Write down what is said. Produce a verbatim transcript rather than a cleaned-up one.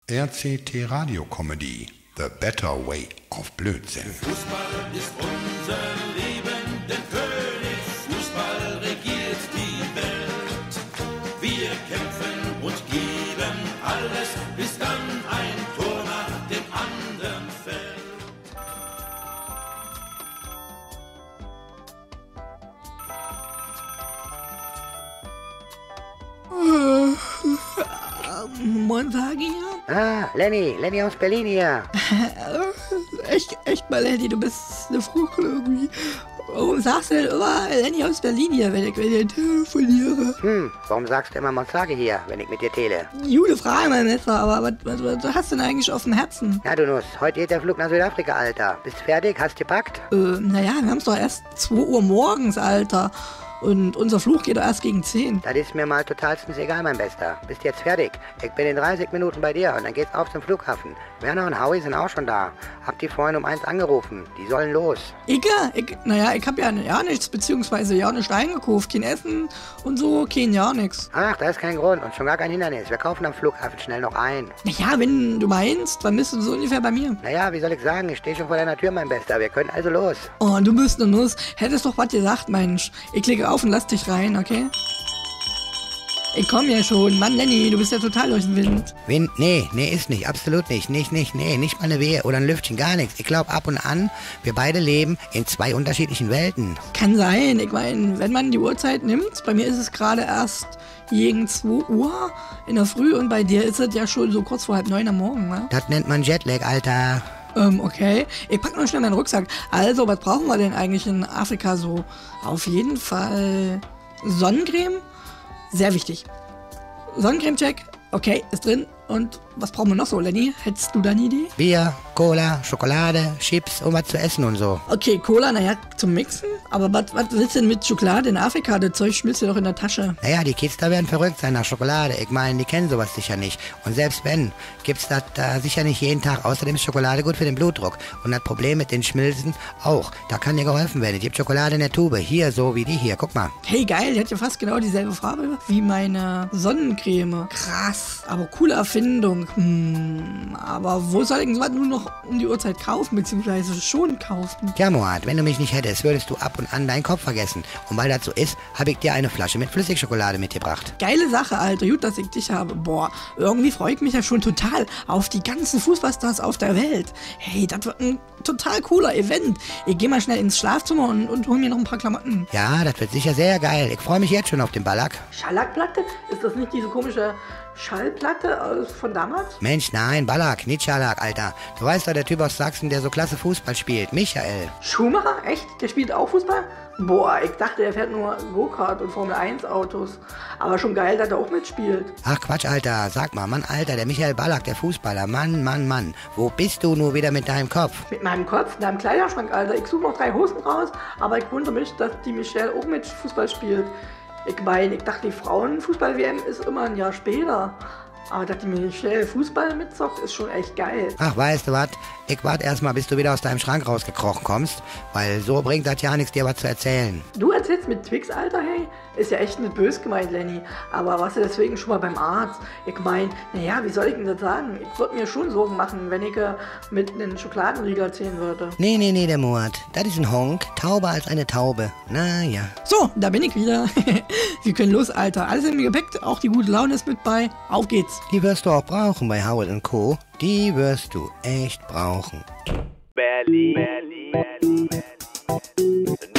R C T Radio Comedy, The Better Way of Blödsinn. Fußball ist unser Leben, denn König Fußball regiert die Welt. Wir kämpfen und geben alles, bis dann ein Tor nach dem anderen fällt. Moin, Vagi. Ah, Lenny, Lenny aus Berlin hier. echt, echt mal, Lenny, du bist eine Frucht irgendwie. Warum sagst du denn immer Lenny aus Berlin hier, wenn ich mit dir telefoniere? Hm, warum sagst du immer Montage hier, wenn ich mit dir tele? Gute Frage, mein Messer, aber was, was, was hast du denn eigentlich auf dem Herzen? Ja, du Nuss, heute geht der Flug nach Südafrika, Alter. Bist fertig? Hast gepackt? Äh, naja, wir haben es doch erst zwei Uhr morgens, Alter. Und unser Flug geht doch erst gegen zehn. Das ist mir mal totalstens egal, mein Bester. Bist jetzt fertig? Ich bin in dreißig Minuten bei dir und dann geht's auf zum Flughafen. Werner und Howie sind auch schon da. Hab die vorhin um eins angerufen. Die sollen los. Ich, ich naja, ich hab ja, ja nichts, beziehungsweise ja nichts eingekauft. Kein Essen und so, kein ja nix. Ach, da ist kein Grund und schon gar kein Hindernis. Wir kaufen am Flughafen schnell noch ein. Naja, wenn du meinst, dann bist du so ungefähr bei mir. Naja, wie soll ich sagen? Ich stehe schon vor deiner Tür, mein Bester. Wir können also los. Oh, du bist eine Nuss. Hättest doch was gesagt, Mensch. Ich klicke auf und lass dich rein, okay? Ich komm ja schon. Mann, Lenny, du bist ja total durch den Wind. Wind? Nee, nee, ist nicht. Absolut nicht. Nicht, nicht, nee. Nicht mal eine Wehe oder ein Lüftchen, gar nichts. Ich glaube ab und an, wir beide leben in zwei unterschiedlichen Welten. Kann sein. Ich meine, wenn man die Uhrzeit nimmt, bei mir ist es gerade erst gegen zwei Uhr in der Früh und bei dir ist es ja schon so kurz vor halb neun am Morgen, ne? Das nennt man Jetlag, Alter. Ähm, okay. Ich pack noch schnell meinen Rucksack. Also, was brauchen wir denn eigentlich in Afrika so? Auf jeden Fall Sonnencreme. Sehr wichtig. Sonnencreme-Check. Okay, ist drin. Und was brauchen wir noch so, Lenny? Hättest du da eine Idee? Bier, Cola, Schokolade, Chips und was zu essen und so. Okay, Cola, naja, zum Mixen. Aber was willst du denn mit Schokolade in Afrika? Das Zeug schmilzt dir doch in der Tasche. Naja, die Kids da werden verrückt sein nach Schokolade. Ich meine, die kennen sowas sicher nicht. Und selbst wenn, gibt's das da sicher nicht jeden Tag. Außerdem ist Schokolade gut für den Blutdruck. Und das Problem mit den Schmilzen auch. Da kann dir geholfen werden. Es gibt Schokolade in der Tube. Hier, so wie die hier. Guck mal. Hey, geil. Die hat ja fast genau dieselbe Farbe wie meine Sonnencreme. Krass. Aber coole Erfindung. Hm, aber wo soll ich sowas nur noch um die Uhrzeit kaufen, beziehungsweise schon kaufen? Ja, Moat, wenn du mich nicht hättest, würdest du ab und an deinen Kopf vergessen. Und weil das so ist, habe ich dir eine Flasche mit Flüssigschokolade mitgebracht. Geile Sache, Alter. Gut, dass ich dich habe. Boah, irgendwie freue ich mich ja schon total auf die ganzen Fußballstars auf der Welt. Hey, das wird ein total cooler Event. Ich gehe mal schnell ins Schlafzimmer und, und hol mir noch ein paar Klamotten. Ja, das wird sicher sehr geil. Ich freue mich jetzt schon auf den Ballack. Schallackplatte? Ist das nicht diese komische Schallplatte von damals? Mensch, nein, Ballack, nicht Schallack, Alter. Du weißt doch, der Typ aus Sachsen, der so klasse Fußball spielt. Michael. Schumacher? Echt? Der spielt auch Fußball? Boah, ich dachte, er fährt nur Go-Kart und Formel eins Autos. Aber schon geil, dass er auch mitspielt. Ach Quatsch, Alter. Sag mal, Mann, Alter, der Michael Ballack, der Fußballer. Mann, Mann, Mann. Wo bist du nur wieder mit deinem Kopf? Mit meinem Kopf? In deinem Kleiderschrank, Alter. Ich suche noch drei Hosen raus, aber ich wundere mich, dass die Michelle auch mit Fußball spielt. Ich meine, ich dachte, die Frauenfußball-W M ist immer ein Jahr später. Aber dass die Michelle Fußball mitzockt, ist schon echt geil. Ach, weißt du was? Ich warte erstmal, bis du wieder aus deinem Schrank rausgekrochen kommst, weil so bringt das ja nichts, dir was zu erzählen. Du erzählst mit Twix, Alter, hey? Ist ja echt nicht böse gemeint, Lenny. Aber warst du deswegen schon mal beim Arzt? Ich meine, naja, wie soll ich denn das sagen? Ich würde mir schon Sorgen machen, wenn ich äh, mit einem Schokoladenriegel erzählen würde. Nee, nee, nee, der Mord. Das ist ein Honk. Tauber als eine Taube. Na ja. So, da bin ich wieder. Wir können los, Alter. Alles im Gepäck, auch die gute Laune ist mit bei. Auf geht's. Die wirst du auch brauchen bei Howell und Co. Die wirst du echt brauchen. Berlin, Berlin, Berlin, Berlin.